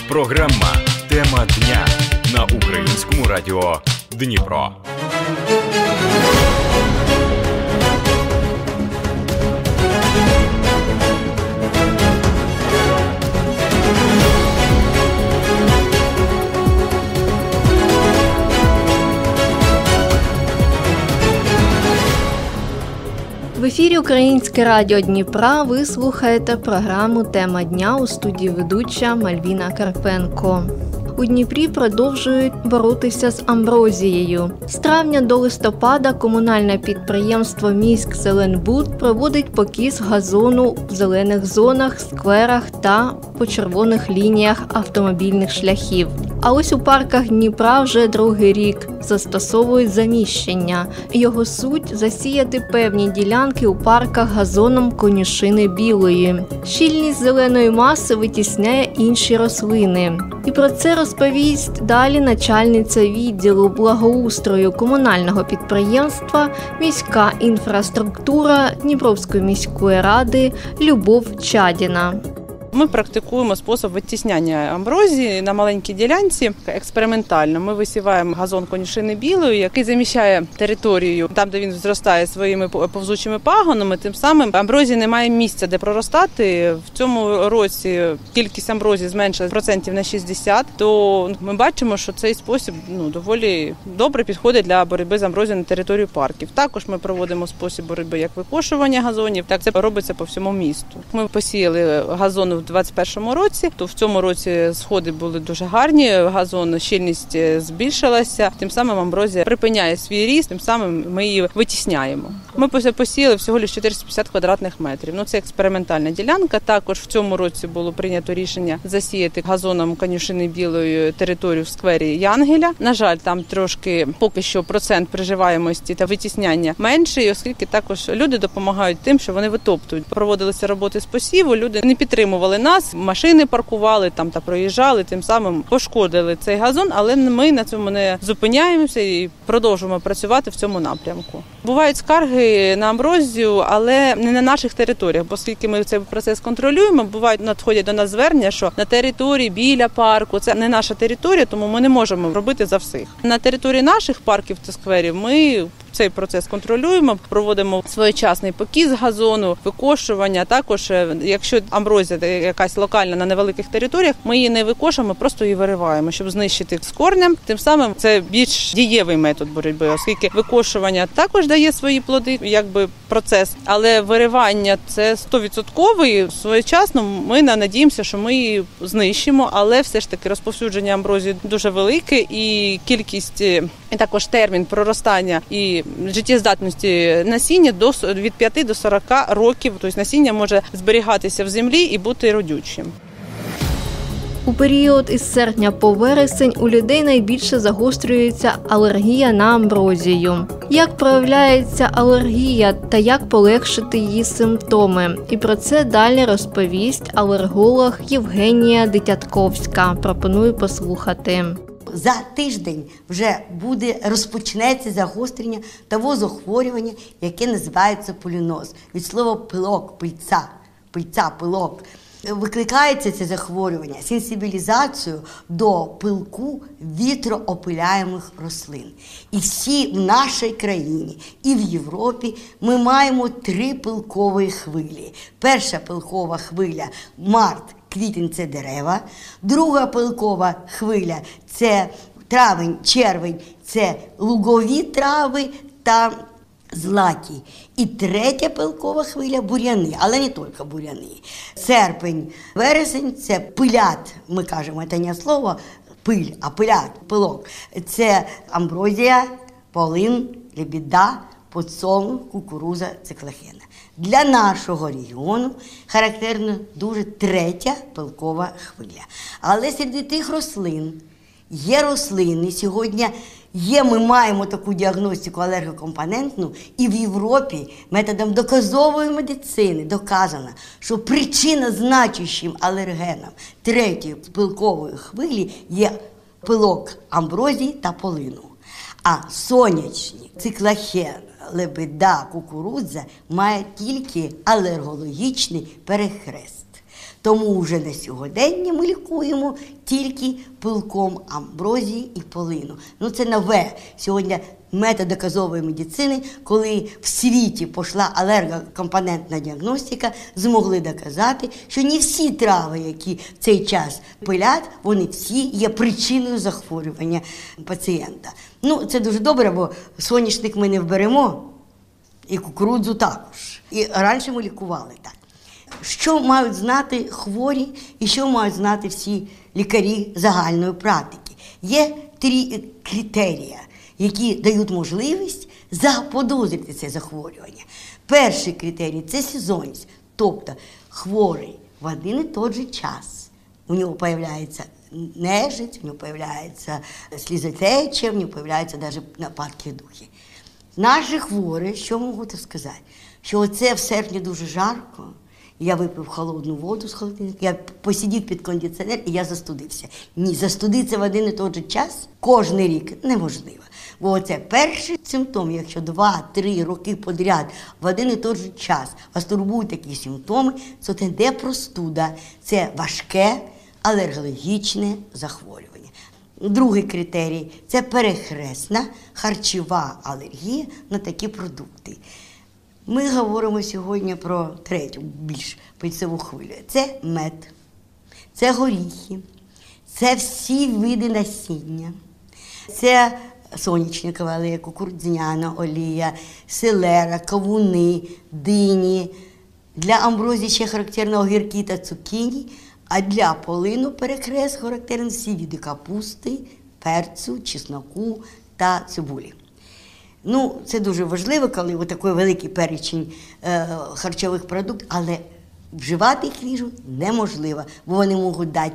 Програма «Тема дня» на Українському радіо Дніпро. В ефірі Українське радіо Дніпра ви слухаєте програму «Тема дня», у студії ведуча Мальвіна Карпенко. У Дніпрі продовжують боротися з амброзією. З травня до листопада комунальне підприємство «Міськзеленбуд» проводить покіс газону в зелених зонах, скверах та по червоних лініях автомобільних шляхів. А ось у парках Дніпра вже другий рік застосовують заміщення. Його суть – засіяти певні ділянки у парках газоном конюшини білої. Щільність зеленої маси витісняє інші рослини. І про це розповість далі начальниця відділу благоустрою комунального підприємства «Міська інфраструктура» Дніпровської міської ради Любов Чадіна. Ми практикуємо спосіб витісняння амброзії на маленькій ділянці експериментально. Ми висіваємо газон конюшини білої, який заміщає територію там, де він зростає своїми повзучими пагонами. Тим самим амброзії немає місця, де проростати. В цьому році кількість амброзії зменшилась процентів на 60%, то ми бачимо, що цей спосіб доволі добре підходить для боротьби з амброзією на території парків. Також ми проводимо спосіб боротьби як викошування газонів, так це робиться по всьому місту. Ми посіяли газон у 2021 році, то в цьому році сходи були дуже гарні, газон, щільність збільшилася, тим самим амброзія припиняє свій ріст, тим самим ми її витісняємо. Ми посіяли всього лише 450 квадратних метрів. Це експериментальна ділянка. Також в цьому році було прийнято рішення засіяти газоном конюшини білої територію в сквері Янгеля. На жаль, там трошки поки що процент приживаємості та витісняння менший, оскільки також люди допомагають тим, що вони витоптують. Проводилися роботи з посіву, люди не підтримували нас, машини паркували там та проїжджали, тим самим пошкодили цей газон, але ми на цьому не зупиняємося і продовжуємо працювати в цьому напрямку. Бувають скарги на амброзію, але не на наших територіях, оскільки ми цей процес контролюємо, надходять до нас звернення, що на території біля парку, це не наша територія, тому ми не можемо робити за всіх. На території наших парків та скверів ми цей процес контролюємо, проводимо своєчасний покіс газону, викошування. Також, якщо амброзія якась локальна на невеликих територіях, ми її не викошуємо, просто її вириваємо, щоб знищити з корнем. Тим самим це більш дієвий метод боротьби, оскільки викошування також дає свої плоди, процес, але виривання це 100%. Своєчасно ми надіємося, що ми її знищимо, але все ж таки розповсюдження амброзії дуже велике і кількість, і також термін проростання і життєздатності насіння від 5 до 40 років. Тобто насіння може зберігатися в землі і бути родючим. У період із серпня по вересень у людей найбільше загострюється алергія на амброзію. Як проявляється алергія та як полегшити її симптоми? І про це далі розповість алерголог Євгенія Дитятковська. Пропоную послухати. За тиждень вже розпочнеться загострення того захворювання, яке називається поліноз. Від слова пилок, пильця, пилок. Викликається це захворювання сенсибілізацією до пилку вітроопиляємих рослин. І всі в нашій країні і в Європі ми маємо 3 пилкові хвилі. Перша пилкова хвиля – март, квітень – це дерева. Друга пилкова хвиля – це травень, червень – це лугові трави та злаки. І третя пилкова хвиля – бур'яни, але не тільки бур'яни. Серпень, вересень – це пилят, ми кажемо, це не слово пиль, а пилят, пилок. Це амброзія, полин, лебіда, подсолнух, кукурудза, циклохена. Для нашого регіону характерна дуже третя пилкова хвиля. Але серед тих рослин є рослини, сьогодні ми маємо таку діагностику алергокомпонентну, і в Європі методом доказової медицини доказано, що причина значущим алергеном третьої пилкової хвилі є пилок амброзії та полину. А сонячні, циклохен, лебеда, кукурудза має тільки алергологічний перехрест. Тому вже на сьогодення ми лікуємо тільки пилком амброзії і полину. Це нове сьогодні метод доказової медицини, коли в світі пішла алергокомпонентна діагностика, змогли доказати, що не всі трави, які в цей час пилять, вони всі є причиною захворювання пацієнта. Це дуже добре, бо соняшник ми не вберемо, і кукурудзу також. І раніше ми лікували так. Що мають знати хворі і що мають знати всі лікарі загальної практики? Є 3 критерії, які дають можливість заподозрити це захворювання. Перший критерій – це сезонність. Тобто хворий в один і той же час. У нього з'являється нежить, у нього з'являється слізотеча, у нього з'являються навіть нападки духи. Наші хворі, що можу сказати? Що оце в серпні дуже жарко, я випив холодну воду з холодильника, я посидів під кондиціонер і я застудився. Ні, застудитися в один і той же час кожен рік неможливо. Бо це перший симптом, якщо 2-3 роки підряд в один і той же час вас турбують такі симптоми, то це не простуда, це важке алергологічне захворювання. Другий критерій – це перехресна харчова алергія на такі продукти. Ми говоримо сьогодні про третю, більш пильцеву хвилю. Це мед, це горіхи, це всі види насіння, це соняшникова олія, кукурудзяна олія, селера, кавуни, дині. Для амброзії ще характерно огірки та цукіні, а для полину перехрест характерні всі види капусти, перцю, чесноку та цибулі. Це дуже важливо, коли такий великий перечень харчових продуктів, але вживати їх в їжу неможливо, бо вони можуть дати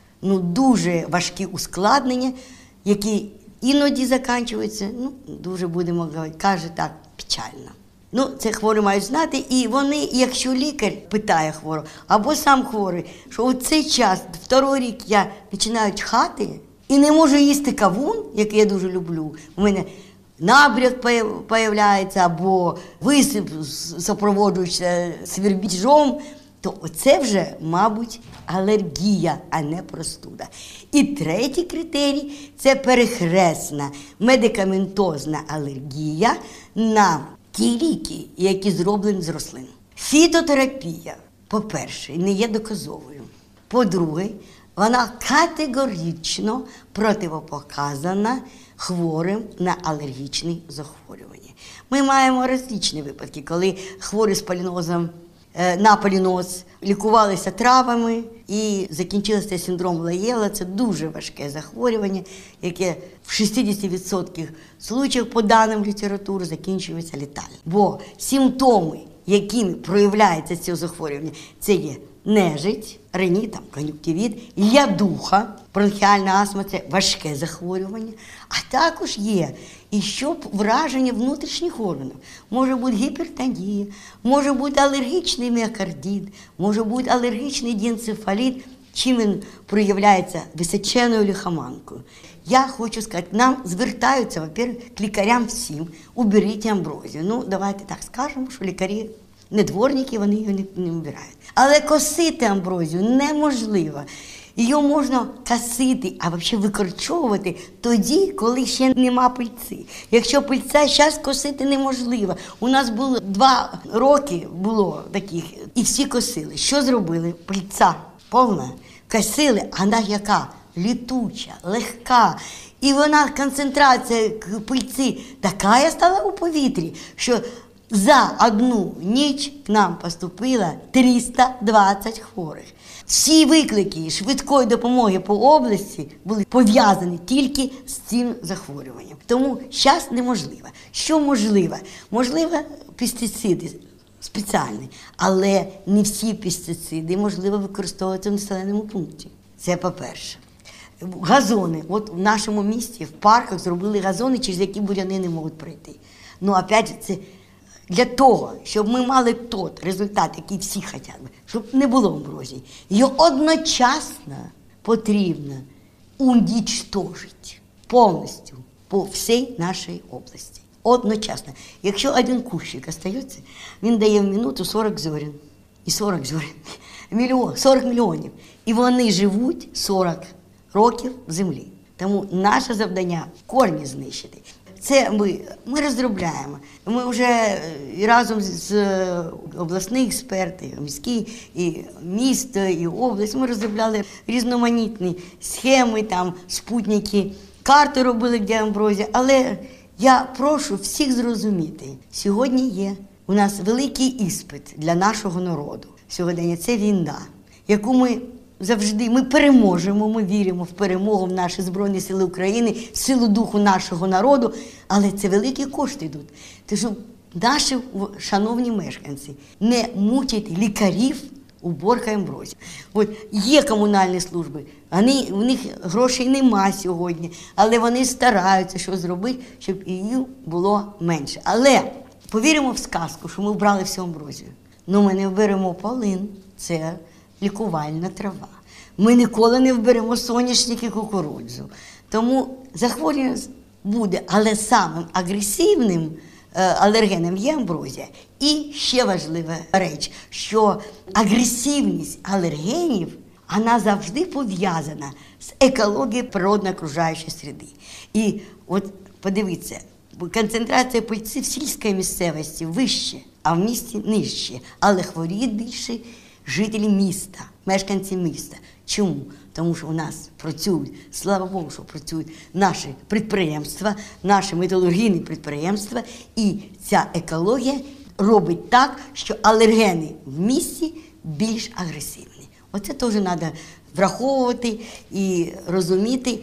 дуже важкі ускладнення, які іноді закінчуються, дуже, будемо говорити, каже так, печально. Це хворі мають знати, і вони, якщо лікар питає хворого, або сам хворий, що у цей час, 2-й рік я починаю чхати і не можу їсти кавун, який я дуже люблю, у мене набряк появляється, або висип супроводжується свербіжом, то це вже, мабуть, алергія, а не простуда. І третій критерій – це перехресна медикаментозна алергія на ті ліки, які зроблені з рослин. Фітотерапія, по-перше, не є доказовою. По-друге, вона категорично противопоказана хворим на алергічні захворювання. Ми маємо різні випадки, коли хворі з полінозом на поліноз лікувалися травами і закінчився синдром Лаєла. Це дуже важке захворювання, яке в 60% случаїв, по даним літератури, закінчується летально. Бо симптоми, якими проявляється це захворювання, це є нежить, ринит, кон'юнктивіт, лядуха, бронхіальна астма – це важке захворювання, а також є і що враження внутрішніх органів. Може бути гіпертонія, може бути алергічний міокардит, може бути алергічний діенцефаліт, чим він проявляється височеною лихоманкою. Я хочу сказати, нам звертаються, во-первых, к лікарям всім, уберіть амброзію. Давайте так скажемо, що лікарі не дворники, вони її не вбирають. Але косити амброзію неможливо. Її можна косити, а взагалі викорчовувати тоді, коли ще нема пильці. Якщо пильця, зараз косити неможливо. У нас було 2 роки таких, і всі косили. Що зробили? Пильця повна. Косили, а вона яка? Літуча, легка. І вона, концентрація пильці така стала у повітрі, що за одну ніч к нам поступило 320 хворих. Всі виклики швидкої допомоги по області були пов'язані тільки з цим захворюванням. Тому зараз неможливо. Що можливо? Можливо, пестициди спеціальні, але не всі пестициди можливо використовувати в населеному пункті. Це по-перше. Газони. От в нашому місті, в парках зробили газони, через які буряни не можуть пройти. Опять же, це для того, щоб ми мали той результат, який всі хочуть, щоб не було амброзії, її одночасно потрібно уничтожити повністю по всій нашій області. Одночасно. Якщо один кущик залишається, він дає в минуту 40 зерен. І 40 зерен 40 мільйонів. І вони живуть 40 років в землі. Тому наше завдання – корні знищити. Це ми розробляємо. Ми вже разом з обласними експертами, міські, і місто, і область, ми розробляли різноманітні схеми, там, спутники, карти робили, де амброзія. Але я прошу всіх зрозуміти, сьогодні є у нас великий іспит для нашого народу. Сьогодні це війна, яку ми завжди, ми переможемо, ми віримо в перемогу в наші Збройні Сили України, в силу духу нашого народу, але це великі кошти йдуть. Тому що наші шановні мешканці, не мучайте лікарів уборкою амброзії. От є комунальні служби, у них грошей нема сьогодні, але вони стараються, що зробити, щоб її було менше. Але повіримо в сказку, що ми вбрали всю амброзію. Ну ми не вберемо полин, це лікувальна трава. Ми ніколи не вберемо соняшник і кукурудзу. Тому захворювання буде, але самим агресивним алергеном є амброзія. І ще важлива річ, що агресивність алергенів, вона завжди пов'язана з екологією природно-окружаючої середи. І от подивіться, концентрація пильці в сільській місцевості вище, а в місті нижче. Але хворіють більше жителі міста, мешканці міста. Чому? Тому що у нас працюють, слава Богу, що працюють наші підприємства, наші металургійні підприємства, і ця екологія робить так, що алергени в місті більш агресивні. Оце теж треба враховувати і розуміти.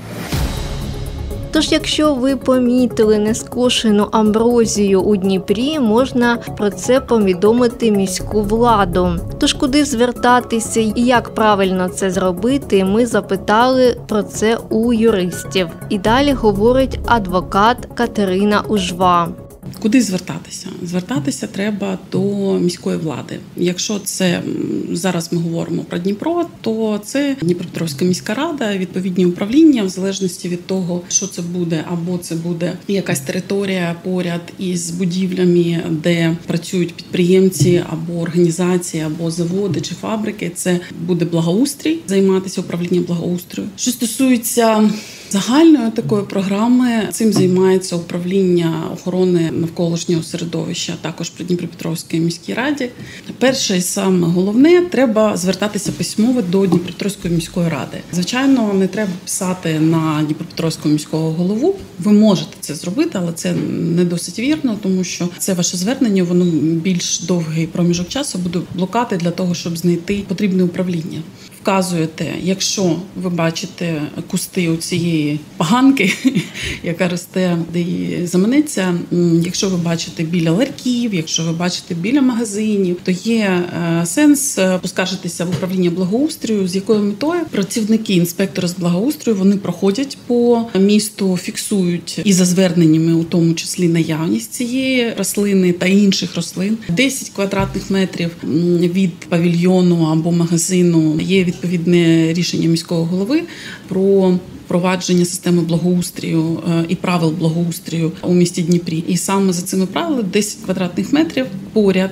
Тож, якщо ви помітили нескошену амброзію у Дніпрі, можна про це повідомити міську владу. Тож, куди звертатися і як правильно це зробити, ми запитали про це у юристів. І далі говорить адвокат Катерина Ужва. Куди звертатися? Звертатися треба до міської влади. Якщо це зараз ми говоримо про Дніпро, то це Дніпропетровська міська рада, відповідні управління, в залежності від того, що це буде, або це буде якась територія поряд із будівлями, де працюють підприємці, або організації, або заводи чи фабрики. Це буде благоустрій, займатися управлінням благоустрою. Що стосується загальної такої програми, цим займається управління охорони навколишнього середовища, також при Дніпропетровській міській раді. Перше і саме головне, треба звертатися письмово до Дніпропетровської міської ради. Звичайно, не треба писати на Дніпропетровського міського голову. Ви можете це зробити, але це не досить вірно, тому що це ваше звернення, воно більш довгий проміжок часу буде блокати для того, щоб знайти потрібне управління. Вказуєте, якщо ви бачите кусти у цієї поганки, яка росте, де її заманеться, якщо ви бачите біля ларьків, якщо ви бачите біля магазинів, то є сенс поскаржитися в управління благоустрою, з якою метою працівники, інспектори з благоустрою, вони проходять по місту, фіксують і за зверненнями, у тому числі наявність цієї рослини та інших рослин. 10 квадратних метрів від павільйону або магазину є відповідне рішення міського голови про впровадження системи благоустрою і правил благоустрою у місті Дніпрі. І саме за цими правилами 10 квадратних метрів поряд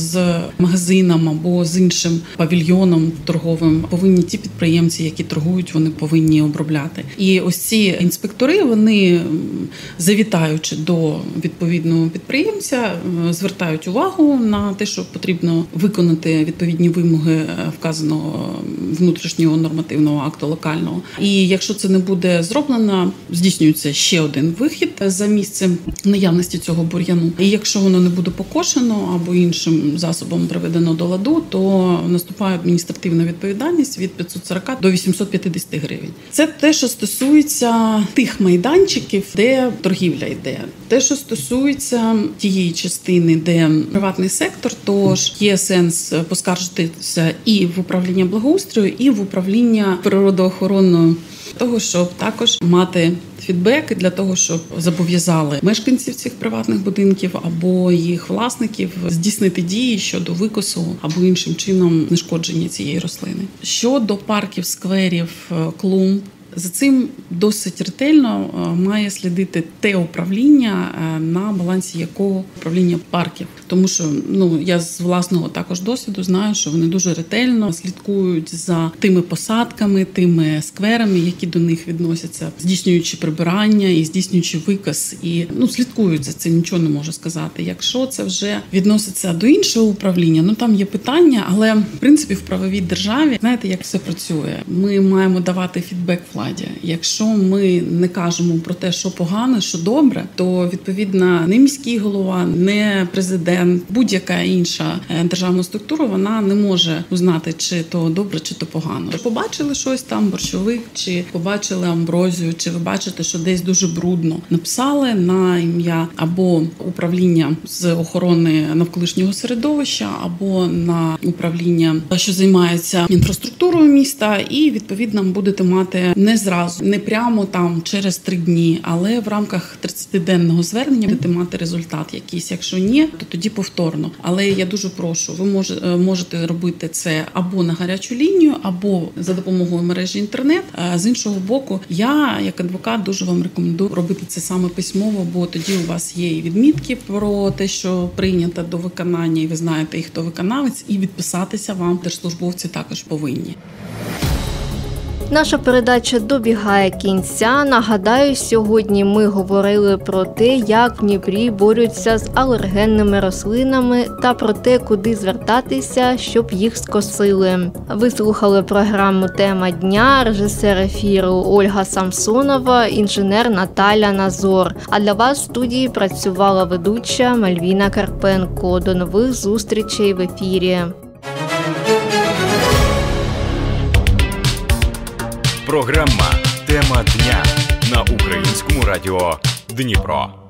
з магазином або з іншим павільйоном торговим повинні ті підприємці, які торгують, вони повинні обробляти. І ось ці інспектори, вони, завітаючи до відповідного підприємця, звертають увагу на те, що потрібно виконати відповідні вимоги вказаного внутрішнього нормативного акту локального. І якщо це не буде зроблено, здійснюється ще один вихід за місцем наявності цього бур'яну. І якщо воно не буде покошено або іншим засобом приведено до ладу, то наступає адміністративна відповідальність від 540 до 850 гривень. Це те, що стосується тих майданчиків, де торгівля йде. Те, що стосується тієї частини, де приватний сектор, тож є сенс поскаржитися і в управління благоустрою, і в управління природоохоронної, того, щоб також мати фідбек для того, щоб зобов'язали мешканців цих приватних будинків або їх власників здійснити дії щодо викосу або іншим чином знешкодження цієї рослини. Щодо парків, скверів, клумб, за цим досить ретельно має слідити те управління, на балансі якого управління парків. Тому що я з власного також досвіду знаю, що вони дуже ретельно слідкують за тими посадками, тими скверами, які до них відносяться, здійснюючи прибирання і здійснюючи виказ. І слідкують за цим, нічого не можу сказати. Якщо це вже відноситься до іншого управління, там є питання, але в принципі в правовій державі, знаєте, як все працює. Ми маємо давати фідбек владі. Якщо ми не кажемо про те, що погано, що добре, то відповідно не міський голова, не президент, будь-яка інша державна структура, вона не може узнати, чи то добре, чи то погано. Побачили щось там, борщовик, чи побачили амброзію, чи ви бачите, що десь дуже брудно. Написали на ім'я або управління з охорони навколишнього середовища, або на управління, що займається інфраструктурою міста, і відповідно будете мати не зразу, не прямо там через 3 дні, але в рамках 30-денного звернення будете мати результат якийсь. Якщо ні, то тоді повторно. Але я дуже прошу, ви можете робити це або на гарячу лінію, або за допомогою мережі інтернет. З іншого боку, я, як адвокат, дуже вам рекомендую робити це саме письмово, бо тоді у вас є і відмітки про те, що прийнято до виконання, і ви знаєте, і хто виконавець, і відписатися вам держслужбовці також повинні. Наша передача добігає кінця. Нагадаю, сьогодні ми говорили про те, як в Дніпрі борються з алергенними рослинами та про те, куди звертатися, щоб їх скосили. Ви слухали програму «Тема дня», режисер ефіру Ольга Самсонова, інженер Наталя Назор. А для вас в студії працювала ведуча Мальвіна Карпенко. До нових зустрічей в ефірі. Програма «Тема дня» на Українському радіо Дніпро.